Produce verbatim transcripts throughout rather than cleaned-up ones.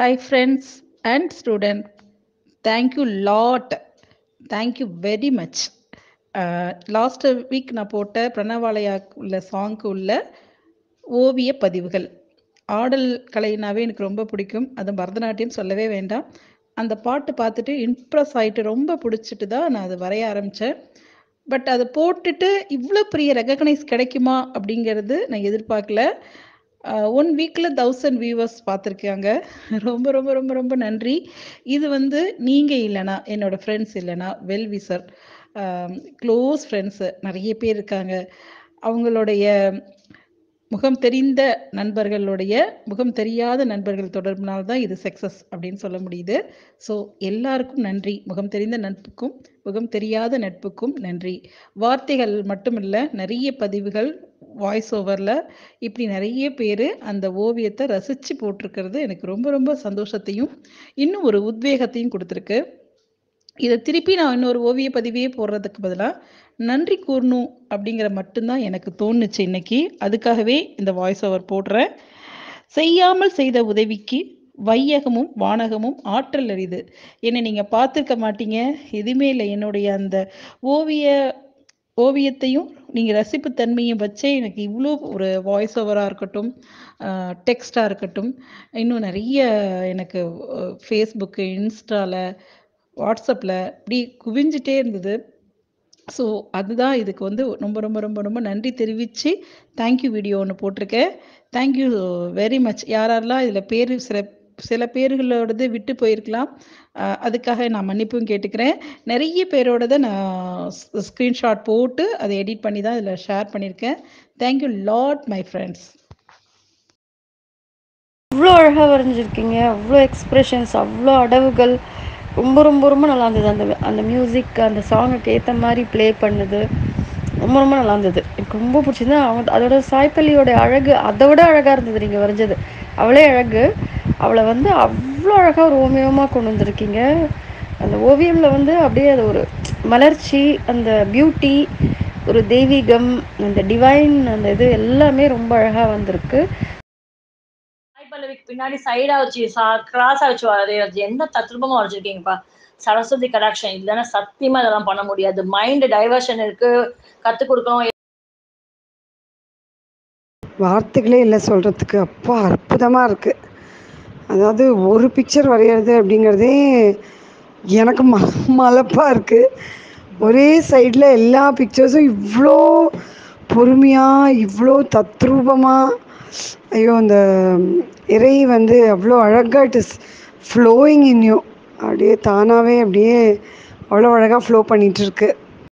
Hi friends and student. Thank you lot. Thank you very much. Last week நான் போட்ட பிரணவாலயா உள்ள சாங்க்கு உள்ள ஓவிய பதிவுகள். ஆடல் கலைனாவே எனக்கு ரொம்ப பிடிக்கும். அது பரதநாட்டியம் சொல்லவே வேண்டாம். அந்த பாட்டு பார்த்துட்டு இம்ப்ரெஸ் ஆகிட்டு ரொம்ப பிடிச்சிட்டு தான் நான் அதை வரைய ஆரம்பித்தேன். பட் அதை போட்டுட்டு இவ்வளோ பெரிய ரெகக்னைஸ் கிடைக்குமா அப்படிங்கிறது நான் எதிர்பார்க்கல. ஒன் வீக்கில் தௌசண்ட் வியூவர்ஸ் பார்த்துருக்காங்க. ரொம்ப ரொம்ப ரொம்ப ரொம்ப நன்றி. இது வந்து நீங்கள் இல்லைனா, என்னோடய ஃப்ரெண்ட்ஸ் இல்லைனா, வெல்விசர், க்ளோஸ் ஃப்ரெண்ட்ஸு நிறைய பேர் இருக்காங்க. அவங்களுடைய முகம் தெரிந்த நண்பர்களுடைய முகம் தெரியாத நண்பர்கள் தொடர்பினால் தான் இது சக்ஸஸ் அப்படின்னு சொல்ல முடியுது. ஸோ எல்லாருக்கும் நன்றி. முகம் தெரிந்த நட்புக்கும் முகம் தெரியாத நட்புக்கும் நன்றி. வார்த்தைகள் மட்டும் இல்லை, நிறைய பதிவுகள் வாய்ஸ் ஓவரில் இப்படி நிறைய பேர் அந்த ஓவியத்தை ரசித்து போட்டிருக்கிறது எனக்கு ரொம்ப ரொம்ப சந்தோஷத்தையும் இன்னும் ஒரு உத்வேகத்தையும் கொடுத்துருக்கு. இதை திருப்பி நான் இன்னொரு ஓவிய பதிவையே போடுறதுக்கு பதிலாக நன்றி கூறணும் அப்படிங்கிற மட்டும்தான் எனக்கு தோணுச்சு இன்னைக்கு. அதுக்காகவே இந்த வாய்ஸ் ஓவர் போடுறேன். செய்யாமல் செய்த உதவிக்கு வையகமும் வானகமும் ஆற்றல் அறிது. என்னை நீங்கள் பார்த்துருக்க மாட்டீங்க, எதுவுமே இல்லை. என்னுடைய அந்த ஓவிய ஓவியத்தையும் நீங்கள் ரசிப்பு தன்மையும் வச்சே எனக்கு இவ்வளோ ஒரு வாய்ஸ் ஓவராக இருக்கட்டும், டெக்ஸ்டாக இருக்கட்டும், இன்னும் நிறைய எனக்கு ஃபேஸ்புக்கு, இன்ஸ்டாவில், வாட்ஸ்அப்பில் இப்படி குவிஞ்சிட்டே இருந்தது. ஸோ அதுதான் இதுக்கு வந்து ரொம்ப ரொம்ப ரொம்ப ரொம்ப நன்றி தெரிவித்து தேங்க்யூ வீடியோ ஒன்று போட்டிருக்கேன். Thank you very much. யாரெல்லாம் இதில் பேர் சில சில பேர்களோடது விட்டு போயிருக்கலாம், அதுக்காக நான் மன்னிப்பும் கேட்டுக்கிறேன். நிறைய பேரோடதை நான் ஸ்க்ரீன்ஷாட் போட்டு அதை எடிட் பண்ணி தான் இதில் ஷேர் பண்ணியிருக்கேன். Thank you lot my friends. அவ்வளோ அழகாக வரைஞ்சிருக்கீங்க, அவ்வளோ எக்ஸ்ப்ரெஷன்ஸ், அவ்வளோ அடவுகள், ரொம்ப ரொம்ப ரொம்ப நல்லா இருந்தது. அந்த அந்த மியூசிக் அந்த சாங்குக்கு ஏற்ற மாதிரி ப்ளே பண்ணுது, ரொம்ப ரொம்ப நல்லா இருந்தது. எனக்கு ரொம்ப பிடிச்சிருந்தது. அவங்க அதோட சாய்பல்லியோட அழகு அதை விட அழகாக இருந்தது. நீங்கள் வரைஞ்சது அவளே அழகு. அவளை வந்து அவ்வளோ அழகாக ஒரு ஓவியமாக கொண்டு வந்திருக்கீங்க. அந்த ஓவியமில் வந்து அப்படியே அது ஒரு மலர்ச்சி, அந்த பியூட்டி, ஒரு தெய்வீகம், அந்த டிவைன் அந்த இது எல்லாமே ரொம்ப அழகாக வந்திருக்கு. சாய்பல்லவிக்கு பின்னாடி சைடா வச்சு கிராஸா வச்சு வரையறது என்ன தத்ரூபமா வரைஞ்சிருக்கீங்கப்பா. சரஸ்வதி கடாட்சம் இல்லைன்னா சத்தியமா இதெல்லாம் பண்ண முடியாது. மைண்ட் டைவர்ஷன் இருக்கு, கற்றுக் கொடுக்கணும். வார்த்தைகளே இல்லை சொல்கிறதுக்கு. அப்பா அற்புதமாக இருக்குது. அதாவது ஒரு பிக்சர் வரைகிறது அப்படிங்கிறதே எனக்கு ம மலப்பாக இருக்குது. ஒரே சைடில் எல்லா பிக்சர்ஸும் இவ்வளோ பொறுமையாக, இவ்வளோ தத்ரூபமாக, ஐயோ அந்த இறை வந்து அவ்வளோ அழகாக it is flowing in you. அப்படியே தானாகவே அப்படியே அவ்வளோ அழகாக ஃப்ளோ பண்ணிகிட்ருக்கு.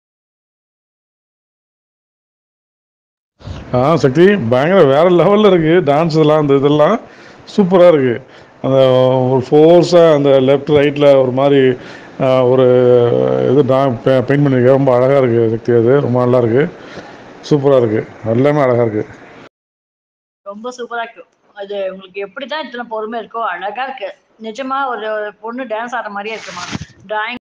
ஆ சக்தி பயங்கர வேறு லெவலில் இருக்குது. டான்ஸ் இதெல்லாம் அந்த இதெல்லாம் சூப்பராக இருக்குது. அந்த ஒரு ஃபோர்ஸாக அந்த லெஃப்ட் ரைட்டில் ஒரு மாதிரி ஒரு இது நான் பெயிண்ட் பண்ணியிருக்கேன். ரொம்ப அழகாக இருக்குது சக்தி. அது ரொம்ப நல்லா இருக்குது, சூப்பராக இருக்குது, எல்லாமே அழகாக இருக்குது, ரொம்ப சூப்பராக இருக்கு. அது உங்களுக்கு எப்படி தான் இத்தனை பொறுமை இருக்கோ, அழகாக இருக்குது. நிஜமாக ஒரு பொண்ணு டான்ஸ் ஆடுற மாதிரியே இருக்குமா. டிராயிங்